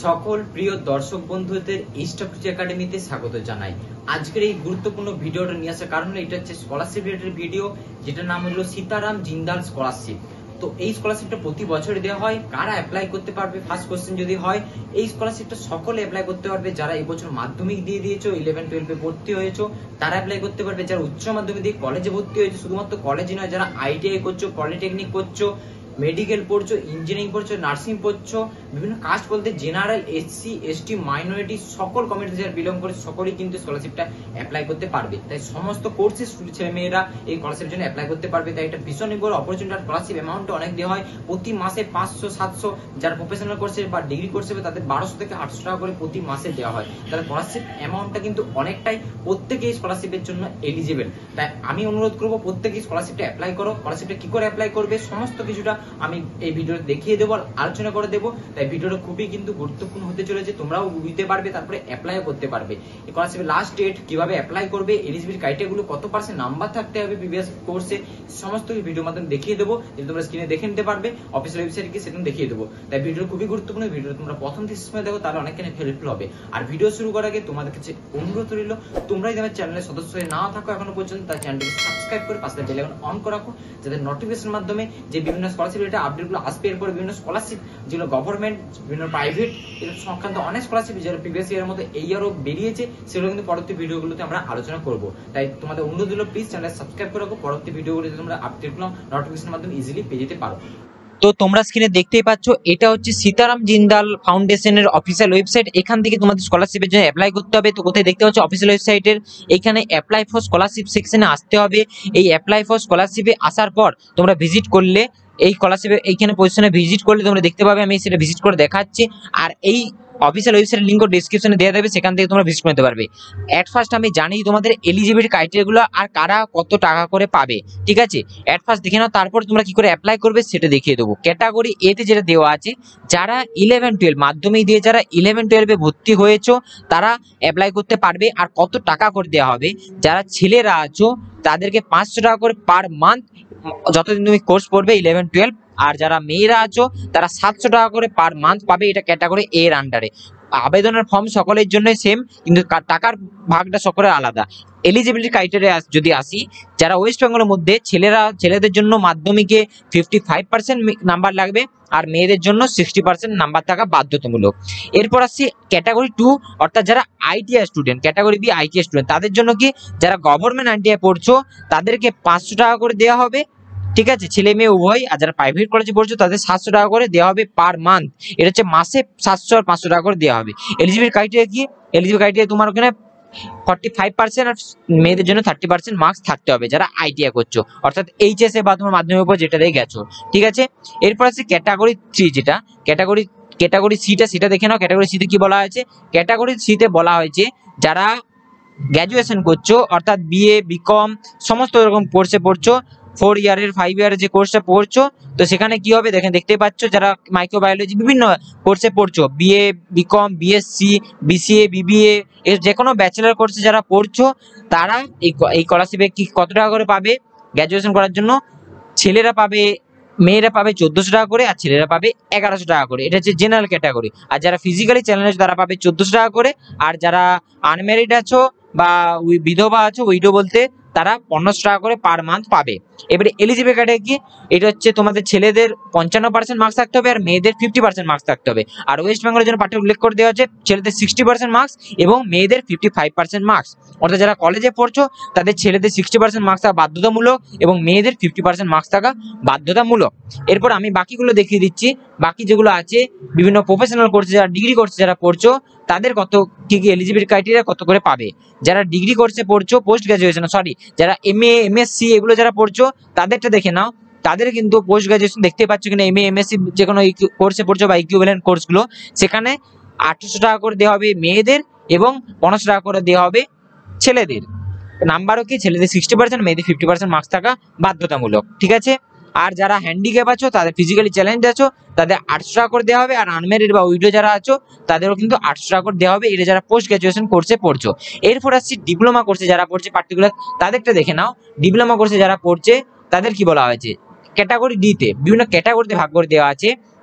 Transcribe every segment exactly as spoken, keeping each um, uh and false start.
সকল প্রিয় দর্শক বন্ধুদের স্টকটি একাডেমিতে স্বাগত জানাই। আজকের এই গুরুত্বপূর্ণ ভিডিওটা নিয়ে আসার কারণ এটা হচ্ছে স্কলারশিপ রিলেটেড ভিডিও, যেটার নাম হলো সীতারাম জিন্দাল স্কলারশিপ। তো এই স্কলারশিপটা প্রতি বছর দেওয়া হয়। কারা অ্যাপ্লাই করতে পারবে? ফার্স্ট কোশ্চেন যদি হয়, এই স্কলারশিপটা সকলে অ্যাপ্লাই করতে পারবে। যারা এই বছর মাধ্যমিক দিয়ে দিয়েছো, ইলেভেন টুয়েলভে ভর্তি হয়েছো, তারা অ্যাপ্লাই করতে পারবে। যারা উচ্চ মাধ্যমিক দিয়ে কলেজে ভর্তি হয়েছে, শুধুমাত্র কলেজে নয়, যারা আইটিআই করছো, পলিটেকনিক করছো, মেডিকেল পড়ছো, ইঞ্জিনিয়ারিং পড়ছো, নার্সিং পড়ছো, বিভিন্ন কাস্ট বলতে জেনারেল, এসসি, এসটি, মাইনরিটি, সকল কমিউনিটি যারা বিলং করে সকলেই কিন্তু স্কলারশিপটা অ্যাপ্লাই করতে পারবে। তাই সমস্ত কোর্সের ছেলে মেয়েরা এই স্কলারশিপের জন্য অ্যাপ্লাই করতে পারবে। তাই এটা ভীষণ বড় অপরচুনিটি। আর স্কলারশিপ অ্যামাউন্টটা অনেক দেওয়া হয়, প্রতি মাসে পাঁচশো সাতশো, যারা প্রফেশনাল কোর্সে বা ডিগ্রি কোর্সে তাদের বারোশো থেকে আটশো টাকা করে প্রতি মাসে দেওয়া হয়। তাহলে স্কলারশিপ অ্যামাউন্টটা কিন্তু অনেকটাই, প্রত্যেকেই স্কলারশিপের জন্য এলিজিবল। তাই আমি অনুরোধ করবো প্রত্যেকেই স্কলারশিপটা অ্যাপ্লাই করো। স্কলারশিপটা কি করে অ্যাপ্লাই করবে সমস্ত কিছুটা আমি এই ভিডিওতে দেখিয়ে দেবো, আলোচনা করে দেবো। তাই ভিডিওটা খুবই কিন্তু গুরুত্বপূর্ণ হতে চলেছে, তোমরাও বুঝতে পারবে, তারপরে অ্যাপ্লাইও করতে পারবে। স্কলারশিপের লাস্ট ডেট, কিভাবে অ্যাপ্লাই করবে, এলিজিবিলিটি ক্রাইটেরিয়াগুলো, কত পার্সেন্ট নাম্বার থাকতে হবে প্রিভিয়াস কোর্সে, সমস্ত ভিডিওর মাধ্যমে দেখিয়ে দেবো। যদি তোমরা স্ক্রিনে দেখে নিতে পারবে, অফিসিয়াল ওয়েবসাইটে গিয়ে সেটা দেখিয়ে দেবো। তাই ভিডিও খুবই গুরুত্বপূর্ণ। ভিডিও তোমরা প্রথম থেকে সময় দেখো, তাহলে অনেকখানি হেল্পফুল হবে। আর ভিডিও শুরু করার আগে তোমাদের কাছে অনুরোধ রইল, তোমরা যদি আমার চ্যানেলের সদস্য হয়ে না থাকো এখনো পর্যন্ত, তার চ্যানেলটিকে সাবস্ক্রাইব করে পাশে বেল আইকন অন করে রাখো, যাতে নোটিফিকেশনের মাধ্যমে যে বিভিন্ন স্কলারশিপ রিলেটেড আপডেটগুলো আসবে। এরপরে বিভিন্ন স্কলারশিপ যেগুলো গভর্নমেন্ট, বিভিন্ন প্রাইভেট, এর সংক্রান্ত অনেক স্কলারশিপ যেগুলো প্রিভিয়াস ইয়ারের মধ্যে এই ইয়ারও বেরিয়েছে, সেগুলো কিন্তু পরবর্তী ভিডিওগুলোতে আমরা আলোচনা করব। তাই তোমাদের অনুরোধ হলো প্লিজ চ্যানেল সাবস্ক্রাইব করে রাখো, পরবর্তী ভিডিওগুলোতে তোমরা আপডেটগুলো নোটিফিকেশনের মাধ্যমে ইজিলি পেয়ে যেতে পারো। তো তোমরা স্ক্রিনে দেখতেই পাচ্ছ, এটা হচ্ছে সীতারাম জিন্দাল ফাউন্ডেশনের অফিসিয়াল ওয়েবসাইট। এখান থেকে তোমাদের স্কলারশিপের জন্য অ্যাপ্লাই করতে হবে। তো কোথায় দেখতে পাচ্ছ? অফিসিয়াল ওয়েবসাইটের এখানে অ্যাপ্লাই ফর স্কলারশিপ সেকশনে আসতে হবে। এই অ্যাপ্লাই ফর স্কলারশিপে আসার পর তোমরা ভিজিট করলে, এই স্কলারশিপে এইখানে পজিশনে ভিজিট করলে তোমরা দেখতে পাবে, আমি সেটা ভিজিট করে দেখাচ্ছি। আর এই অফিসিয়াল ওয়েবসাইটের লিঙ্ক ডেসক্রিপশনে দেওয়া দেবে, সেখান থেকে তোমরা ভিজিট করতে পারবে। এট ফার্স্ট আমি জানি তোমাদের এলিজিবিলিটি ক্রাইটেরিয়াগুলো আর কারা কত টাকা করে পাবে, ঠিক আছে? এট ফার্স্ট দেখে নাও, তারপর তোমরা কি করে অ্যাপ্লাই করবে সেটা দেখিয়ে দেবো। ক্যাটাগরি এতে যেটা দেওয়া আছে, যারা ইলেভেন টুয়েলভ মাধ্যমিক দিয়ে যারা ইলেভেন টুয়েলভে ভর্তি হয়েছো তারা অ্যাপ্লাই করতে পারবে। আর কত টাকা করে দেওয়া হবে, যারা ছেলেরা আছো তাদেরকে পাঁচশো টাকা করে পার মান্থ, যতদিন তুমি কোর্স পড়বে ইলেভেন টুয়েলভ। আর যারা মেয়েরা আছো তারা সাতশো টাকা করে পার মান্থ পাবে। এটা ক্যাটাগরি এর আন্ডারে। আবেদনের ফর্ম সকলের জন্যই সেম, কিন্তু টাকার ভাগটা সকলের আলাদা। এলিজিবিলিটি ক্রাইটেরিয়া যদি আসি, যারা ওয়েস্ট বেঙ্গলের মধ্যে ছেলেরা, ছেলেদের জন্য মাধ্যমিকে ফিফটি ফাইভ পার্সেন্ট নাম্বার লাগবে, আর মেয়েদের জন্য সিক্সটি পার্সেন্ট নাম্বার থাকা বাধ্যতামূলক। এরপর আসছি ক্যাটাগরি টু, অর্থাৎ যারা ITI student, category B ITI student, তাদের জন্য কি, যারা গভর্নমেন্ট আইটিআই পড়ছো তাদেরকে পাঁচশো টাকা করে দেওয়া হবে, ঠিক আছে, ছেলে মেয়ে উভয়। আর যারা প্রাইভেট কলেজে পড়ছো তাদের সাতশো টাকা করে দেওয়া হবে পার মান্থ। এটা হচ্ছে মাসে সাতশো আর পাঁচশো টাকা করে দেওয়া হবে। এলিজিবল ক্রাইটেরিয়া কি? এলিজিবল ক্রাইটেরিয়া তোমার ওখানে ফর্টি ফাইভ পার্সেন্ট আর মেয়েদের জন্য থার্টি পার্সেন্ট মার্কস থাকতে হবে, যারা আইটিআই করছো, অর্থাৎ এইচএস এ বা তোমার মাধ্যমিক উপর যেটা দিয়ে গেছো, ঠিক আছে? এরপর আছে ক্যাটাগরি থ্রি, যেটা ক্যাটাগরি ক্যাটাগরি সিটা, সেটা দেখে নাও। ক্যাটাগরি সিতে কি বলা হয়েছে? ক্যাটাগরি সিতে বলা হয়েছে যারা গ্র্যাজুয়েশন করছো, অর্থাৎ বিএ, বিকম, সমস্ত রকম কোর্সে পড়ছো, ফোর ইয়ারের ফাইভ ইয়ারের যে কোর্সটা পড়ছো, তো সেখানে কি হবে দেখেন, দেখতে পাচ্ছ, যারা মাইক্রোবায়োলজি বিভিন্ন কোর্সে পড়ছো, BA, BCom, BSc, BCA, BBA, এর যে কোনো ব্যাচেলার কোর্সে যারা পড়ছো, তারা এই এই স্কলারশিপে কি কত টাকা করে পাবে গ্র্যাজুয়েশন করার জন্য? ছেলেরা পাবে, মেয়েরা পাবে চোদ্দশো টাকা করে, আর ছেলেরা পাবে এগারোশো টাকা করে। এটা হচ্ছে জেনারেল ক্যাটাগরি। আর যারা ফিজিক্যালি চ্যালেঞ্জ আছো তারা পাবে চোদ্দশো টাকা করে। আর যারা আনম্যারিড আছো বা বিধবা আছো, উইডো বলতে, তারা পনেরোশো টাকা করে পার মান্থ পাবে। এবারে এলিজিবল ক্রাইটেরিয়া কি? এটা হচ্ছে তোমাদের ছেলেদের পঞ্চান্ন পার্সেন্ট মার্কস থাকতে হবে, আর মেয়েদের ফিফটি পার্সেন্ট মার্কস থাকতে হবে। আর ওয়েস্ট বেঙ্গলের জন্য পার্টি উল্লেখ করে দেওয়া হচ্ছে ছেলেদের সিক্সটি পার্সেন্ট মার্কস এবং মেয়েদের ফিফটি ফাইভ পার্সেন্ট মার্কস। অর্থাৎ যারা কলেজে পড়ছো তাদের ছেলেদের সিক্সটি পার্সেন্ট মার্কস থাকা বাধ্যতামূলক এবং মেয়েদের ফিফটি পার্সেন্ট মার্কস থাকা বাধ্যতামূলক। এরপর আমি বাকিগুলো দেখিয়ে দিচ্ছি। বাকি যেগুলো আছে, বিভিন্ন প্রফেশনাল কোর্সে যারা ডিগ্রি কোর্সে যারা পড়ছো তাদের কত কি কি এলিজিবিলিটি ক্রাইটেরিয়া কত করে পাবে। যারা ডিগ্রি কোর্সে পড়ছো, পোস্ট গ্রাজুয়েশন সরি যারা এমএ, এমএসসি এগুলো যারা পড়ছো তাদেরটা দেখে নাও। তাদের কিন্তু পোস্ট গ্রাজুয়েশন দেখতে পাচ্ছ কিনা, এমএ, এমএসসি যে কোনো কোর্সে পড়ছো বা ইকুইভ্যালেন্ট কোর্সগুলো, সেখানে আটশোশো টাকা করে দেওয়া হবে মেয়েদের এবং পনেরোশো টাকা করে দেওয়া হবে ছেলেদের। নাম্বারও কি, ছেলেদের সিক্সটি পার্সেন্ট, মেয়েদের ফিফটি পার্সেন্ট মার্কস থাকা বাধ্যতামূলক, ঠিক আছে? আর যারা হ্যান্ডিক্যাপ আছো, তাদের ফিজিক্যালি চ্যালেঞ্জ আছো, তাদের আটশো টাকা করে দেওয়া হবে। আর আনম্যারিড বা উইডো যারা আছো তাদেরও কিন্তু আটশো টাকা করে দেওয়া হবে, এটা যারা পোস্ট গ্রাজুয়েশন কোর্সে পড়ছো। এরপর আসছি ডিপ্লোমা কোর্সে যারা পড়ছে পার্টিকুলার, তাদেরটা দেখে নাও। ডিপ্লোমা কোর্সে যারা পড়ছে তাদের কি বলা হয়েছে? ক্যাটাগরি ডিতে বিভিন্ন ক্যাটাগরিতে ভাগ করে দেওয়া আছে।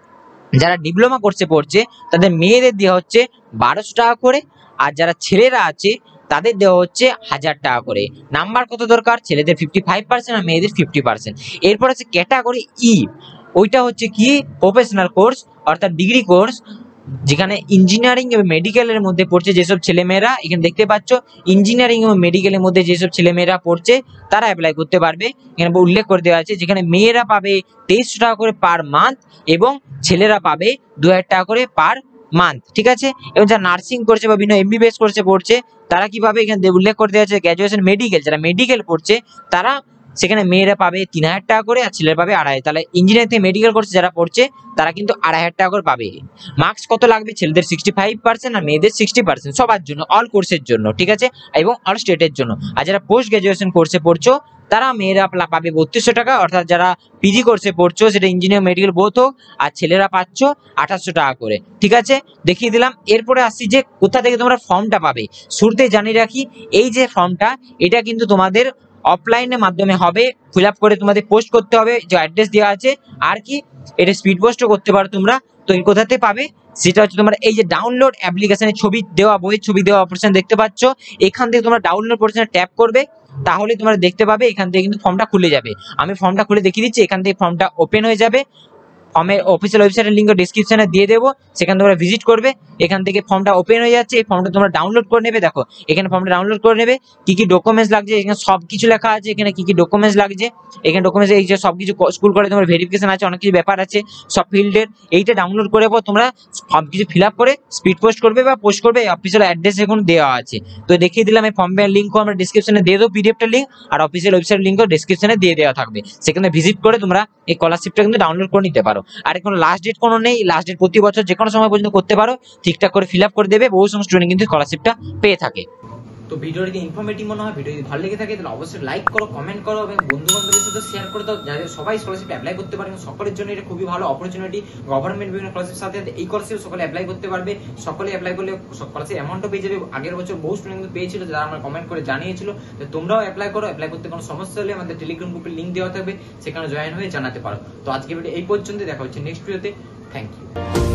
যারা ডিপ্লোমা কোর্সে পড়ছে তাদের মেয়েদের দেওয়া হচ্ছে বারোশো টাকা করে, আর যারা ছেলেরা আছে তাদের দেওয়া হচ্ছে হাজার টাকা করে। নাম্বার কত দরকার? ছেলেদের ফিফটি ফাইভ পার্সেন্ট আর মেয়েদের ফিফটি পার্সেন্ট। এরপর আছে ক্যাটাগরি ই, ওইটা হচ্ছে কি প্রফেশনাল কোর্স অর্থাৎ ডিগ্রি কোর্স, যেখানে ইঞ্জিনিয়ারিং এবং মেডিকেলের মধ্যে পড়ছে যেসব ছেলেমেয়েরা, এখানে দেখতে পাচ্ছ ইঞ্জিনিয়ারিং এবং মেডিকেলের মধ্যে যেসব ছেলেমেয়েরা পড়ছে তারা অ্যাপ্লাই করতে পারবে। এখানে উল্লেখ করে দেওয়া আছে, যেখানে মেয়েরা পাবে তেইশশো টাকা করে পার মান্থ এবং ছেলেরা পাবে দু হাজার টাকা করে পার মান্থ, ঠিক আছে। এবং যারা নার্সিং করছে বা বিভিন্ন এমবিবিএস কোর্সে পড়ছে তারা কি পাবে, এখানে উল্লেখ করে দেওয়া আছে গ্র্যাজুয়েশন মেডিকেল, যারা মেডিকেল পড়ছে তারা সেখানে মেয়েরা পাবে তিন হাজার টাকা করে আর ছেলেরা পাবে আড়াই। তাহলে ইঞ্জিনিয়ারিং থেকে মেডিকেল কোর্সে যারা পড়ছে তারা কিন্তু আড়াই হাজার টাকা করে পাবে। মার্কস কত লাগবে? ছেলেদের সিক্সটি ফাইভ পার্সেন্ট আর মেয়েদের সিক্সটি পার্সেন্ট, সবার জন্য, অল কোর্সের জন্য, ঠিক আছে, এবং অল স্টেটের জন্য। আর যারা পোস্ট গ্রাজুয়েশন কোর্সে পড়ছো তারা মেয়েরা পাবে বত্রিশশো টাকা, অর্থাৎ যারা পিজি কোর্সে পড়ছো সেটা ইঞ্জিনিয়ার মেডিকেল বোথ হোক, আর ছেলেরা পাচ্ছ আঠাশশো টাকা করে, ঠিক আছে, দেখিয়ে দিলাম। এরপরে আসছি যে কোথা থেকে তোমরা ফর্মটা পাবে। শুরুতে জানিয়ে রাখি, এই যে ফর্মটা এটা কিন্তু তোমাদের অফলাইনের মাধ্যমে হবে, ফিল আপ করে তোমাদের পোস্ট করতে হবে, যে অ্যাড্রেস দেওয়া আছে, আর কি এটা স্পিড পোস্টও করতে পারো তোমরা। তো এই কোথাতে পাবে সেটা হচ্ছে তোমার এই যে ডাউনলোড অ্যাপ্লিকেশনের ছবি দেওয়া, বইয়ের ছবি দেওয়া অপশন দেখতে পাচ্ছ, এখান থেকে তোমরা ডাউনলোড অপশনে ট্যাপ করবে, তাহলে তোমরা দেখতে পাবে এখান থেকে কিন্তু ফর্মটা খুলে যাবে। আমি ফর্মটা খুলে দেখিয়ে দিচ্ছি, এখান থেকে ফর্মটা ওপেন হয়ে যাবে। ফর্মের অফিসিয়াল ওয়েবসাইটের লিঙ্ক ডেসক্রিপশনে দিয়ে দেবো, সেখানে তোমরা ভিজিট করবে। এখান থেকে ফর্মটা ওপেন হয়ে যাচ্ছে, এই ফর্মটা তোমরা ডাউনলোড করে নেবে। দেখো এখানে ফর্মটা ডাউনলোড করে নেবে, কি কি ডকুমেন্টস লাগছে এখানে সব কিছু লেখা আছে, এখানে কি কি ডকুমেন্টস লাগছে, এখানে ডকুমেন্টস এই যে সব কিছু স্কুল করে তোমার ভেরিফিকেশন আছে, অনেক কিছু ব্যাপার আছে সব ফিল্ডের। এইটা ডাউনলোড করে পর তোমরা সব কিছু ফিল আপ করে স্পিড পোস্ট করবে বা পোস্ট করবে, অফিসিয়াল অ্যাড্রেস এখন দেওয়া আছে। তো দেখিয়ে দিলাম, এই ফর্মের লিঙ্কও আমরা ডিসক্রিপশনে দিয়ে দেবো, পিডিএফটা লিঙ্ক, আর অফিসিয়াল ওয়েবসাইট লিঙ্কও ডিসক্রিপশনে দিয়ে দেওয়া থাকবে, সেখানে ভিজিট করে তোমরা এই স্কলারশিপটা কিন্তু ডাউনলোড করে নিতে পারো। আর এখন লাস্ট ডেট কোনো নেই, লাস্ট ডেট প্রতি বছর যে কোনো সময় পর্যন্ত করতে পারো, ঠিকঠাক করে ফিল আপ করে দেবে, বহু সময় স্টুডেন্ট কিন্তু স্কলারশিপটা পেয়ে থাকে। তো ভিডিওটি যদি ইনফরমেটিভ মনে হয়, ভিডিও যদি ভালো লেগে থাকে তাহলে অবশ্যই লাইক করো, কমেন্ট করো এবং বন্ধু বান্ধবের সাথে শেয়ার করে দাও, যাতে সবাই স্কলারশিপ অ্যাপ্লাই করতে পারে। সকলের জন্য এটা খুবই ভালো অপরচুনিটি, গভর্নমেন্ট বিভিন্ন স্কলারশিপ সাথে এই স্কলারশিপ সকলে অ্যাপ্লাই করতে পারবে। সকলে অ্যাপ্লাই করলে স্কলারশিপ অ্যামাউন্টও পেয়ে যাবে। আগের বছর বহু স্টুডেন্ট পেয়েছিল, যারা আমরা কমেন্ট করে জানিয়েছিল। তো তোমরাও অ্যাপ্লাই করো, অ্যাপ্লাই করতে কোনো সমস্যা হলে আমাদের টেলিগ্রাম গ্রুপের লিঙ্ক দেওয়া থাকবে, সেখানে জয়েন হয়ে জানাতে পারো। তো আজকে ভিডিও এই পর্যন্ত, দেখা হচ্ছে নেক্সট ভিডিওতে। Thank you.